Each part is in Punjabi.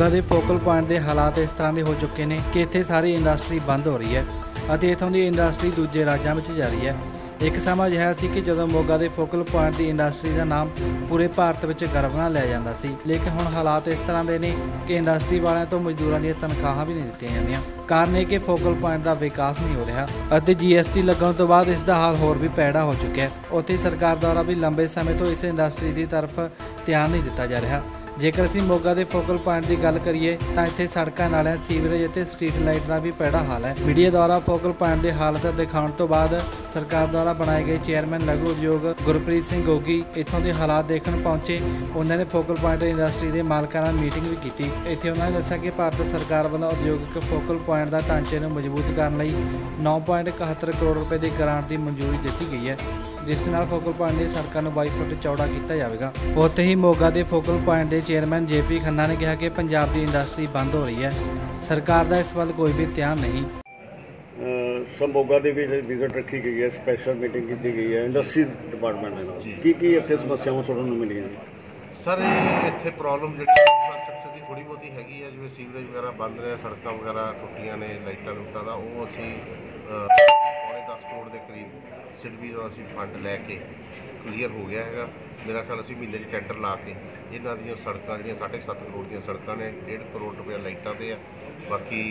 ਮੋਗਾ ਦੇ ਫੋਕਲ ਪੁਆਇੰਟ ਦੇ ਹਾਲਾਤ ਇਸ ਤਰ੍ਹਾਂ ਦੇ ਹੋ ਚੁੱਕੇ ਨੇ ਕਿ ਇੱਥੇ ਸਾਰੀ ਇੰਡਸਟਰੀ ਬੰਦ ਹੋ ਰਹੀ ਹੈ ਅਤੇ ਇੱਥੋਂ ਦੀ ਇੰਡਸਟਰੀ ਦੂਜੇ ਰਾਜਾਂ ਵਿੱਚ ਜਾ ਰਹੀ ਹੈ। ਇੱਕ ਸਮਾਂ ਅਜਿਹਾ ਸੀ ਕਿ ਜਦੋਂ ਮੋਗਾ ਦੇ ਫੋਕਲ ਪੁਆਇੰਟ ਦੀ ਇੰਡਸਟਰੀ ਦਾ ਨਾਮ ਪੂਰੇ ਭਾਰਤ ਵਿੱਚ ਗਰਵ ਨਾਲ ਲਿਆ ਜਾਂਦਾ ਸੀ, ਲੇਕਿਨ ਹੁਣ ਹਾਲਾਤ ਇਸ ਤਰ੍ਹਾਂ ਦੇ ਨੇ ਕਿ ਇੰਡਸਟਰੀ ਵਾਲਿਆਂ ਤੋਂ ਮਜ਼ਦੂਰਾਂ ਦੀਆਂ ਤਨਖਾਹਾਂ ਵੀ ਨਹੀਂ ਦਿੱਤੀਆਂ ਜਾਂਦੀਆਂ। ਕਾਰਨ ਇਹ ਕਿ ਫੋਕਲ ਪੁਆਇੰਟ ਦਾ ਵਿਕਾਸ ਨਹੀਂ ਹੋ ਰਿਹਾ ਅਤੇ GST ਲੱਗਣ ਤੋਂ ਬਾਅਦ ਇਸ ਦਾ ਹਾਲ ਹੋਰ ਵੀ ਭੈੜਾ ਹੋ ਚੁੱਕਿਆ ਹੈ। ਉੱਥੇ ਸਰਕਾਰ ਦੁਆਰਾ ਵੀ ਲੰਬੇ ਸਮੇਂ ਤੋਂ ਇਸ ਇੰਡਸਟਰੀ ਦੀ ਤਰਫ ਧਿਆਨ ਨਹੀਂ ਦਿੱਤਾ ਜਾ ਰਿਹਾ। ਜੇਕਰ ਅਸੀਂ ਮੋਗਾ ਦੇ ਫੋਕਲ ਪੁਆਇੰਟ ਦੀ ਗੱਲ ਕਰੀਏ ਤਾਂ ਇੱਥੇ ਸੜਕਾਂ, ਨਾਲਿਆਂ, ਸੀਵਰੇਜ ਅਤੇ ਸਟਰੀਟ ਲਾਈਟ ਦਾ ਵੀ ਭੈੜਾ ਹਾਲ ਹੈ। ਮੀਡੀਆ ਦੁਆਰਾ ਫੋਕਲ ਪੁਆਇੰਟ ਦੀ ਹਾਲਤ ਦਿਖਾਉਣ ਤੋਂ ਬਾਅਦ ਸਰਕਾਰ ਦੁਆਰਾ ਬਣਾਏ ਗਏ ਚੇਅਰਮੈਨ ਲਘੂ ਉਦਯੋਗ ਗੁਰਪ੍ਰੀਤ ਸਿੰਘ ਗੋਗੀ ਇੱਥੋਂ ਦੇ ਹਾਲਾਤ ਦੇਖਣ ਪਹੁੰਚੇ। ਉਹਨਾਂ ਨੇ ਫੋਕਲ ਪੁਆਇੰਟ ਇੰਡਸਟਰੀ ਦੇ ਮਾਲਕਾਂ ਨਾਲ ਮੀਟਿੰਗ ਵੀ ਕੀਤੀ। ਇੱਥੇ ਉਹਨਾਂ ਨੇ ਦੱਸਿਆ ਕਿ ਭਾਰਤ ਸਰਕਾਰ ਵੱਲੋਂ ਉਦਯੋਗਿਕ ਫੋਕਲ ਪੁਆਇੰਟ ਦਾ ਢਾਂਚੇ ਨੂੰ ਮਜ਼ਬੂਤ ਕਰਨ ਲਈ 9.71 ਕਰੋੜ ਰੁਪਏ ਦੀ ਗ੍ਰਾਂਟ ਦੀ ਮਨਜ਼ੂਰੀ ਦਿੱਤੀ ਗਈ ਹੈ, ਜਿਸ ਨਾਲ ਫੋਕਲ ਪੁਆਇੰਟ ਦੀ ਸੜਕਾਂ ਨੂੰ 22 ਫੁੱਟ ਚੌੜਾ ਕੀਤਾ ਜਾਵੇਗਾ। ਉੱਥੇ ਹੀ ਮੋਗਾ ਦੇ ਫੋਕਲ ਪੁਆਇੰਟ ਦੇ ਚੇਅਰਮੈਨ JP ਖੰਨਾ ਨੇ ਕਿਹਾ ਕਿ ਪੰਜਾਬ ਦੀ ਇੰਡਸਟਰੀ ਬੰਦ ਹੋ ਰਹੀ ਹੈ, ਸਰਕਾਰ ਦਾ ਇਸ ਵੱਲ ਕੋਈ ਵੀ ਧਿਆਨ ਨਹੀਂ। ਮੋਗਾ ਦੇ ਵੀ ਵਿਜ਼ਿਟ ਰੱਖੀ ਗਈ ਹੈ, ਸਪੈਸ਼ਲ ਮੀਟਿੰਗ ਕੀਤੀ ਗਈ ਹੈ ਇੰਡਸਟਰੀ ਡਿਪਾਰਟਮੈਂਟ ਨਾਲ। ਕੀ ਇੱਥੇ ਸਮੱਸਿਆਵਾਂ ਸੁਣਨ ਨੂੰ ਮਿਲੀਆਂ ਸਰ? ਇਹ ਇੱਥੇ ਪ੍ਰੋਬਲਮ ਜਿਹੜੀ ਇੰਫਰਾਸਟ੍ਰਕਚਰ ਦੀ ਥੋੜ੍ਹੀ ਬਹੁਤੀ ਹੈਗੀ ਹੈ, ਜਿਵੇਂ ਸੀਵਰੇਜ ਵਗੈਰਾ ਬੰਦ ਨੇ, ਸੜਕਾਂ ਵਗੈਰਾ ਟੁੱਟੀਆਂ ਨੇ, ਲਾਈਟਾਂ ਲੂਟਾਂ ਦਾ, ਉਹ ਅਸੀਂ 10 ਕਰੋੜ ਦੇ ਕਰੀਬ ਸਿਡਬੀ ਦਾ ਅਸੀਂ ਫੰਡ ਲੈ ਕੇ ਕਲੀਅਰ ਹੋ ਗਿਆ ਹੈਗਾ। ਮੇਰਾ ਖਿਆਲ ਅਸੀਂ ਮਹੀਨੇ 'ਚ ਟੈਂਡਰ ਲਾ ਕੇ ਇਹਨਾਂ ਦੀਆਂ ਸੜਕਾਂ ਜਿਹੜੀਆਂ 7.5 ਕਰੋੜ ਦੀਆਂ ਸੜਕਾਂ ਨੇ, 1.5 ਕਰੋੜ ਰੁਪਇਆ ਲਾਈਟਾਂ 'ਤੇ ਆ, ਬਾਕੀ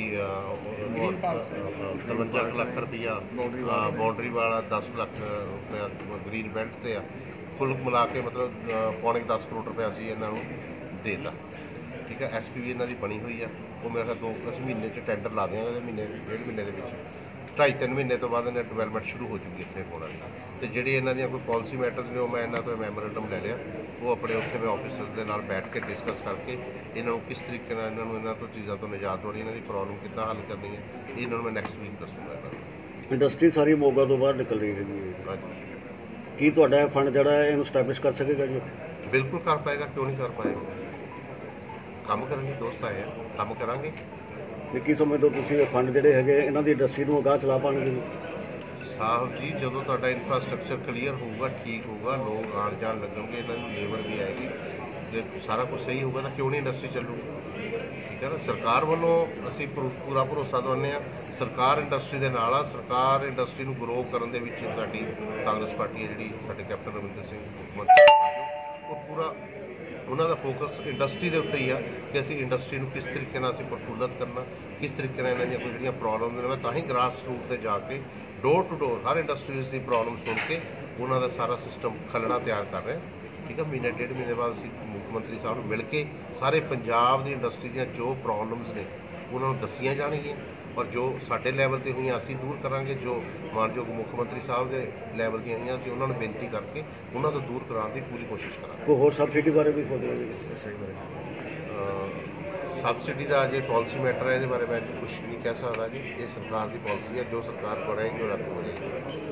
53 ਲੱਖ ਰੁਪਇਆ ਬਾਉਂਡਰੀ ਵਾਲਾ, 10 ਲੱਖ ਰੁਪਇਆ ਗ੍ਰੀਨ ਬੈਲਟ 'ਤੇ ਆ। ਕੁੱਲ ਮਿਲਾ ਕੇ ਮਤਲਬ ਪੌਣੇ 10 ਕਰੋੜ ਰੁਪਇਆ ਅਸੀਂ ਇਹਨਾਂ ਨੂੰ ਦੇ ਤਾ। ਠੀਕ ਹੈ, SP ਵੀ ਇਹਨਾਂ ਦੀ ਬਣੀ ਹੋਈ ਆ। ਉਹ ਮੇਰੇ ਖਿਆਲ ਅਸੀਂ ਮਹੀਨੇ 'ਚ ਟੈਂਡਰ ਲਾ ਦਿਆਂਗੇ, ਮਹੀਨੇ 1.5 ਮਹੀਨੇ ਦੇ ਵਿੱਚ 2.5-3 ਮਹੀਨੇ ਤੋਂ ਬਾਅਦ ਇਹਨਾਂ ਡਿਵੈਲਪਮੈਂਟ ਸ਼ੁਰੂ ਹੋ ਚੁੱਕੀ ਇੱਥੇ ਹੋਣਾ। ਅਤੇ ਜਿਹੜੇ ਇਹਨਾਂ ਦੀਆਂ ਕੋਈ ਪਾਲਿਸੀ ਮੈਟਰਸ ਨੇ ਉਹ ਮੈਂ ਇਹਨਾਂ ਤੋਂ ਮੈਮੋਰੈਂਡਮ ਲੈ ਲਿਆ। ਉਹ ਆਪਣੇ ਉੱਥੇ ਮੈਂ ਆਫਿਸਰ ਦੇ ਨਾਲ ਬੈਠ ਕੇ ਡਿਸਕਸ ਕਰਕੇ ਇਹਨਾਂ ਨੂੰ ਕਿਸ ਤਰੀਕੇ ਨਾਲ ਇਹਨਾਂ ਤੋਂ ਚੀਜ਼ਾਂ ਤੋਂ ਨਿਜਾਤ ਹੋਣੀ, ਇਹਨਾਂ ਦੀ ਪ੍ਰੋਬਲਮ ਕਿੱਦਾਂ ਹੱਲ ਕਰਨੀ ਹੈ, ਇਹ ਇਹਨਾਂ ਨੂੰ ਮੈਂ ਨੈਕਸਟ ਵੀਕ ਦੱਸੂਗਾ। ਇਹਨਾਂ ਨੂੰ ਇੰਡਸਟਰੀ ਸਾਰੀ ਮੋਗਾ ਤੋਂ ਬਾਹਰ ਨਿਕਲ ਰਹੀ ਹੈਗੀ ਹੈ। ਹਾਂਜੀ, ਕੀ ਤੁਹਾਡਾ ਫੰਡ ਜਿਹੜਾ ਹੈ ਇਹਨੂੰ ਸਟੈਬਲਿਸ਼ ਕਰ ਸਕੇਗਾ ਜੀ? ਬਿਲਕੁਲ ਕਰ ਪਾਏਗਾ, ਕਿਉਂ ਨਹੀਂ ਕਰ ਪਾਏਗਾ। ਕੰਮ ਕਰਨ ਲਈ ਦੋਸਤ ਆਏ ਆ, ਕੰਮ ਕਰਾਂਗੇ। ਕੀ ਸਮਝਦੇ ਹੋ ਤੁਸੀਂ ਫੰਡ ਜਿਹੜੇ ਹੈਗੇ ਇਹਨਾਂ ਦੀ ਇੰਡਸਟਰੀ ਨੂੰ ਅਗਾਂਹ ਚਲਾ ਪਾਉਣਗੇ? ਸਾਹਿਬ ਜੀ, ਜਦੋਂ ਤੁਹਾਡਾ ਇਨਫਰਾਸਟ੍ਰਕਚਰ ਕਲੀਅਰ ਹੋਊਗਾ, ਠੀਕ ਹੋਊਗਾ, ਲੋਕ ਆਉਣ ਜਾਣ ਲੱਗਣਗੇ, ਇਹਨਾਂ ਨੂੰ ਲੇਬਰ ਵੀ ਆਏਗੀ, ਜੇ ਸਾਰਾ ਕੁਝ ਸਹੀ ਹੋਊਗਾ ਤਾਂ ਕਿਉਂ ਨਹੀਂ ਇੰਡਸਟਰੀ ਚੱਲੂਗੀ। ਠੀਕ ਹੈ ਨਾ, ਸਰਕਾਰ ਵੱਲੋਂ ਅਸੀਂ ਪੂਰਾ ਭਰੋਸਾ ਦਿਵਾਉਂਦੇ ਹਾਂ। ਸਰਕਾਰ ਇੰਡਸਟਰੀ ਦੇ ਨਾਲ ਆ। ਸਰਕਾਰ ਇੰਡਸਟਰੀ ਨੂੰ ਗਰੋ ਕਰਨ ਦੇ ਵਿੱਚ ਸਾਡੀ ਕਾਂਗਰਸ ਪਾਰਟੀ ਹੈ ਜਿਹੜੀ ਸਾਡੇ ਕੈਪਟਨ ਅਮਰਿੰਦਰ ਸਿੰਘ ਮੁੱਖ ਮੰਤਰੀ, ਉਹ ਪੂਰਾ ਉਹਨਾਂ ਦਾ ਫੋਕਸ ਇੰਡਸਟਰੀ ਦੇ ਉੱਤੇ ਹੀ ਆ ਕਿ ਅਸੀਂ ਇੰਡਸਟਰੀ ਨੂੰ ਕਿਸ ਤਰੀਕੇ ਨਾਲ ਅਸੀਂ ਪ੍ਰਫੁੱਲਤ ਕਰਨਾ, ਕਿਸ ਤਰੀਕੇ ਨਾਲ ਇਹਨਾਂ ਦੀਆਂ ਕੋਈ ਜਿਹੜੀਆਂ ਪ੍ਰੋਬਲਮ ਨੇ। ਮੈਂ ਤਾਂ ਹੀ ਗ੍ਰਾਸ ਰੂਟ 'ਤੇ ਜਾ ਕੇ ਡੋਰ ਟੂ ਡੋਰ ਹਰ ਇੰਡਸਟਰੀਜ਼ ਦੀ ਪ੍ਰੋਬਲਮ ਸੁਣ ਕੇ ਉਹਨਾਂ ਦਾ ਸਾਰਾ ਸਿਸਟਮ ਖਲੜਾ ਤਿਆਰ ਕਰ ਰਿਹਾ। ਠੀਕ ਹੈ, ਮਹੀਨੇ 1.5 ਮਹੀਨੇ ਬਾਅਦ ਅਸੀਂ ਮੁੱਖ ਮੰਤਰੀ ਸਾਹਿਬ ਨੂੰ ਮਿਲ ਕੇ ਸਾਰੇ ਪੰਜਾਬ ਦੀ ਇੰਡਸਟਰੀ ਦੀਆਂ ਜੋ ਪ੍ਰੋਬਲਮਸ ਨੇ ਉਹਨਾਂ ਨੂੰ ਦੱਸੀਆਂ ਜਾਣਗੀਆਂ, ਔਰ ਜੋ ਸਾਡੇ ਲੈਵਲ 'ਤੇ ਹੋਈਆਂ ਅਸੀਂ ਦੂਰ ਕਰਾਂਗੇ, ਜੋ ਮਾਨਯੋਗ ਮੁੱਖ ਮੰਤਰੀ ਸਾਹਿਬ ਦੇ ਲੈਵਲ ਦੀਆਂ ਹੋਈਆਂ ਅਸੀਂ ਉਹਨਾਂ ਨੂੰ ਬੇਨਤੀ ਕਰਕੇ ਉਹਨਾਂ ਤੋਂ ਦੂਰ ਕਰਾਉਣ ਦੀ ਪੂਰੀ ਕੋਸ਼ਿਸ਼ ਕਰਾਂਗੇ। ਕੋਈ ਹੋਰ ਸਬਸਿਡੀ ਬਾਰੇ ਵੀ ਸੋਚ ਰਹੇ ਹੋ? ਸਬਸਿਡੀ ਦਾ ਅਜੇ ਪਾਲਿਸੀ ਮੈਟਰ ਹੈ, ਇਹਦੇ ਬਾਰੇ ਮੈਂ ਕੁਝ ਨਹੀਂ ਕਹਿ ਸਕਦਾ ਜੀ। ਇਹ ਸਰਕਾਰ ਦੀ ਪਾਲਿਸੀ ਹੈ, ਜੋ ਸਰਕਾਰ ਕਰੇਗੀ ਉਹ ਰੱਦ ਹੋ ਜਾਏਗੀ।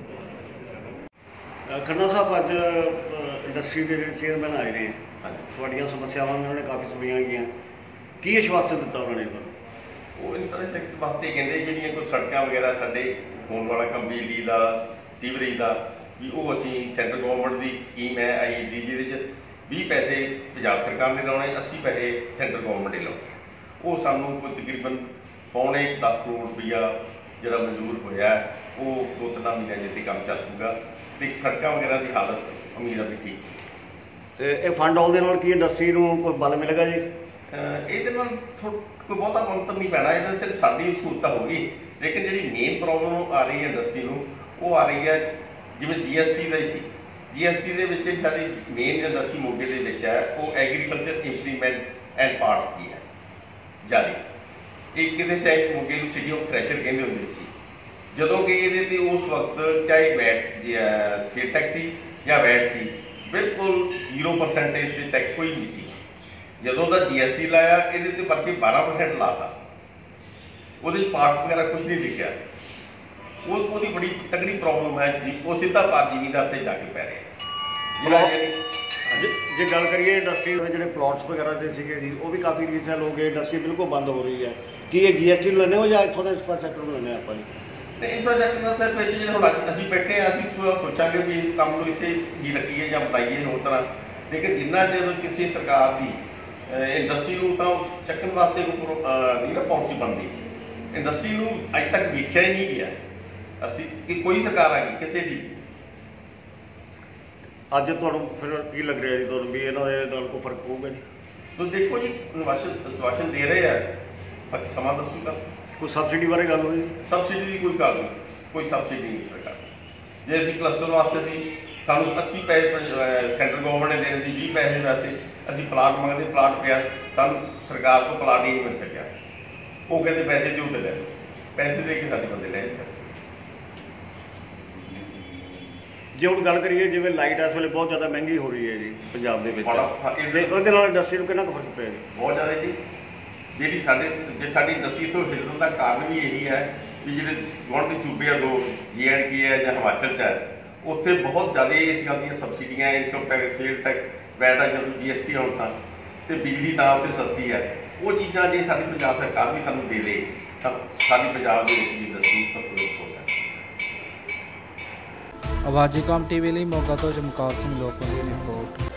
ਖੰਨਾ ਸਾਹਿਬ, ਅੱਜ ਇੰਡਸਟਰੀ ਦੇ ਜਿਹੜੇ ਚੇਅਰਮੈਨ ਆਏ ਨੇ, ਤੁਹਾਡੀਆਂ ਸਮੱਸਿਆਵਾਂ ਉਹਨਾਂ ਨੇ ਕਾਫੀ ਸੁਣੀਆਂ ਗਈਆਂ, ਕੀ ਆਸ਼ਵਾਸਨ ਦਿੱਤਾ ਉਹਨਾਂ ਨੇ? ਉਹ ਇਨਫਰਾਸਟ੍ਰਕਚਰ ਵਾਸਤੇ ਕਹਿੰਦੇ ਜਿਹੜੀਆਂ ਕੋਈ ਸੜਕਾਂ ਵਗੈਰਾ ਸਾਡੇ ਹੋਣ ਵਾਲਾ ਕੰਮ, ਬਿਜਲੀ ਦਾ, ਸੀਵਰੇਜ ਦਾ, ਵੀ ਉਹ ਅਸੀਂ ਸੈਂਟਰ ਗੌਰਮੈਂਟ ਦੀ ਸਕੀਮ ਹੈ IED, ਜਿਹਦੇ ਵਿੱਚ 20 ਪੈਸੇ ਪੰਜਾਬ ਸਰਕਾਰ ਨੇ ਲਾਉਣੇ, 80 ਪੈਸੇ ਸੈਂਟਰ ਗੌਰਮੈਂਟ ਨੇ ਲਾਉਣੇ। ਉਹ ਸਾਨੂੰ ਕੋਈ ਤਕਰੀਬਨ ਪੌਣੇ 10 ਕਰੋੜ ਰੁਪਈਆ ਜਿਹੜਾ ਮਨਜ਼ੂਰ ਹੋਇਆ, ਉਹ 2-3 ਮਹੀਨਿਆਂ ਜਿੱਥੇ ਕੰਮ ਚੱਲ ਪੂਗਾ, ਅਤੇ ਸੜਕਾਂ ਵਗੈਰਾ ਦੀ ਹਾਲਤ ਉਮੀਦ ਆ ਵੀ ਠੀਕ। ਅਤੇ ਇਹ ਫੰਡ ਆਉਣ ਦੇ ਨਾਲ ਕੀ ਇੰਡਸਟਰੀ ਨੂੰ ਕੋਈ ਬਲ ਮਿਲੇਗਾ ਜੀ? ਇਹਦੇ ਨਾਲ ਕੋਈ ਬਹੁਤਾ ਮੰਤਰ ਨਹੀਂ ਪੈਣਾ, ਇਹਦੇ ਸਿਰਫ ਸਾਡੀ ਸਹੂਲਤ ਹੋਊਗੀ। ਲੇਕਿਨ ਜਿਹੜੀ ਮੇਨ ਪ੍ਰੋਬਲਮ ਆ ਰਹੀ ਹੈ ਇੰਡਸਟਰੀ ਨੂੰ, ਉਹ ਆ ਰਹੀ ਹੈ ਜਿਵੇਂ GST ਦਾ ਹੀ ਸੀ। GST ਦੇ ਵਿੱਚ ਸਾਡੀ ਮੇਨ ਇੰਡਸਟਰੀ ਮੋਗੇ ਦੇ ਵਿੱਚ ਹੈ, ਉਹ ਐਗਰੀਕਲਚਰ ਇੰਪਲੀਮੈਂਟ ਐਂਡ ਪਾਰਟਸ ਦੀ ਹੈ ਜਾਰੀ। ਇੱਕ ਇਹਦੇ ਸ਼ਾਇਦ ਮੋਗੇ ਨੂੰ ਸਿਟੀ ਆਫ ਥ੍ਰੈਸ਼ਰ ਕਹਿੰਦੇ ਹੁੰਦੇ ਸੀ, ਜਦੋਂ ਕਿ ਇਹਦੇ 'ਤੇ ਉਸ ਵਕਤ ਚਾਹੇ ਵੈਟ ਸੇਲ ਟੈਕਸ ਸੀ ਜਾਂ ਵੈਟ ਸੀ, ਬਿਲਕੁਲ 0% ਤੇ ਟੈਕਸ ਕੋਈ ਨਹੀਂ ਸੀ। ਜਦੋਂ ਦਾ GST ਲਾਇਆ, ਇਹਦੇ 'ਤੇ ਬਲਕਿ 12% ਲਾਤਾ। ਉਹਦੇ 'ਚ ਪਾਰਟਸ ਵਗੈਰਾ ਕੁਛ ਨਹੀਂ ਲਿਖਿਆ। ਉਹਦੀ ਬੜੀ ਤਕੜੀ ਪ੍ਰੋਬਲਮ ਹੈ ਜੀ, ਉਹ ਸਿੱਧਾ ਜ਼ਿਮੀਂਦਾਰ 'ਤੇ ਜਾ ਕੇ ਪੈ ਰਿਹਾ। ਜੇ ਗੱਲ ਕਰੀਏ ਇੰਡਸਟਰੀ ਦੇ ਜਿਹੜੇ ਪਲਾਟਸ ਵਗੈਰਾ ਦੇ ਸੀਗੇ ਜੀ, ਉਹ ਵੀ ਕਾਫੀ ਰੀਸੇਲ ਹੋ ਗਏ, ਇੰਡਸਟਰੀ ਬਿਲਕੁਲ ਬੰਦ ਹੋ ਰਹੀ ਹੈ। ਕੀ ਇਹ GST ਨੂੰ ਲੈਣੇ ਹੋ ਜਾਂ ਇੱਥੋਂ ਦੇ ਇੰਫਰਾਸਟ੍ਰਕਚਰ ਨੂੰ ਲੈਣੇ ਆਪਾਂ ਜੀ? ਤੇ ਇੰਫਰਾਸਟ੍ਰਕਚਰ ਦਾ ਸਰ ਵਿੱਚ ਜਿਹੜਾ ਹੁਣ ਅਸੀਂ ਬੈਠੇ ਹਾਂ, ਅਸੀਂ ਸੋਚਾਂਗੇ ਵੀ ਕੰਮ ਨੂੰ ਇੱਥੇ ਹੀ ਰੱਖੀਏ ਜਾਂ ਬਣਾਈਏ ਹੋਰ ਤਰ੍ਹਾਂ। ਲੇਕਿਨ ਜਿੰਨਾ ਚਿਰ ਕਿਸੇ ਸਰਕਾਰ ਦੀ ਇੰਡਸਟਰੀ ਨੂੰ ਤਾਂ ਚੱਕਣ ਵਾਸਤੇ ਨਹੀਂ ਨਾ ਪਾਲਿਸੀ ਬਣਦੀ। ਇੰਡਸਟਰੀ ਨੂੰ ਅੱਜ ਤੱਕ ਵੇਖਿਆ ਹੀ ਨਹੀਂ ਗਿਆ ਅਸੀਂ ਕਿ ਕੋਈ ਸਰਕਾਰ ਆ ਗਈ ਕਿਸੇ ਦੀ। ਅੱਜ ਤੁਹਾਨੂੰ ਫਿਰ ਕੀ ਲੱਗ ਰਿਹਾ ਜੀ ਤੁਹਾਨੂੰ ਵੀ ਇਹਨਾਂ ਦੇ ਨਾਲ ਕੋਈ ਫਰਕ ਪਊਗਾ ਜੀ? ਤੋ ਦੇਖੋ ਜੀ ਆਸ਼ਵਾਸਨ ਦੇ ਰਹੇ ਆ, ਬਾਕੀ ਸਮਾਂ ਦੱਸੂਗਾ। ਕੋਈ ਸਬਸਿਡੀ ਬਾਰੇ ਗੱਲ ਹੋਈ? ਸਬਸਿਡੀ ਦੀ ਕੋਈ ਗੱਲ ਨਹੀਂ, ਕੋਈ ਸਬਸਿਡੀ ਨਹੀਂ ਸਰਕਾਰ। ਜੇ ਅਸੀਂ ਕਲਸਟਰ ਵਾਸਤੇ ਸੀ ਸਾਨੂੰ 80 ਪੈਸੇ ਸੈਂਟਰ ਗਵਰਨਮੈਂਟ ਨੇ ਦੇਣੇ ਸੀ, 20 ਪੈਸੇ ਵੈਸੇ ਅਸੀਂ ਪਲਾਟ ਮੰਗਦੇ, ਪਲਾਟ ਪਿਆ ਸਾਨੂੰ ਸਰਕਾਰ ਤੋਂ ਪਲਾਟ ਹੀ ਨਹੀਂ ਮਿਲ ਸਕਿਆ। ਉਹ ਕਹਿੰਦੇ ਪੈਸੇ ਦਿਓ ਤੇ ਲੈ ਲਓ, ਪੈਸੇ ਦੇ ਕੇ ਸਾਡੇ ਬੰਦੇ ਲੈ ਨਹੀਂ ਸਕਦੇ। ਜੇ ਹੁਣ ਗੱਲ ਕਰੀਏ ਜਿਵੇਂ ਲਾਈਟ ਇਸ ਵੇਲੇ ਬਹੁਤ ਜ਼ਿਆਦਾ ਮਹਿੰਗੀ ਹੋ ਰਹੀ ਹੈ ਜੀ ਪੰਜਾਬ ਦੇ ਵਿੱਚ, ਇਹਦੇ ਉਹਦੇ ਨਾਲ ਇੰਡਸਟਰੀ ਨੂੰ ਕਿੰਨਾ ਕੁ ਫਰਕ ਪਿਆ ਜੀ? ਬਹੁਤ ਜ਼ਿਆਦਾ ਜੀ। ਜਿਹੜੀ ਸਾਡੀ ਇੰਡਸਟਰੀ ਤੋਂ ਹਿੱਲਣ ਦਾ ਕਾਰਨ ਵੀ ਇਹੀ ਹੈ ਕਿ ਜਿਹੜੇ ਗੁਆਂਢੀ ਸੂਬੇ ਆ, ਦੋ JNK ਹੈ ਜਾਂ ਹਿਮਾਚਲ 'ਚ ਹੈ, ਉੱਥੇ ਬਹੁਤ ਜ਼ਿਆਦਾ ਇਸ ਗੱਲ ਦੀਆਂ ਸਬਸਿਡੀਆਂ, income tax, sale tax, VAT ਆ, ਜਦੋਂ GST ਹੁਣ ਤਾਂ, ਤੇ ਬਿਜਲੀ ਤਾਂ ਉੱਥੇ ਸਸਤੀ ਹੈ। ਉਹ ਚੀਜ਼ਾਂ ਜੇ ਸਾਡੀ ਪੰਜਾਬ ਸਰਕਾਰ ਵੀ ਸਾਨੂੰ ਦੇ ਦੇ ਤਾਂ ਸਾਡੀ ਪੰਜਾਬ ਦੇ ਵਿੱਚ ਇੰਡਸਟਰੀ ਪ੍ਰਫੁੱਲਿਤ ਹੋ ਸਕਦੀ ਹੈ। ਆਵਾਜ਼ੀ ਕੌਮ TV ਲਈ ਮੋਗਾ ਤੋਂ ਚਮਕੌਰ ਸਿੰਘ ਲੋਕਾਂ ਦੀ ਰਿਪੋਰਟ।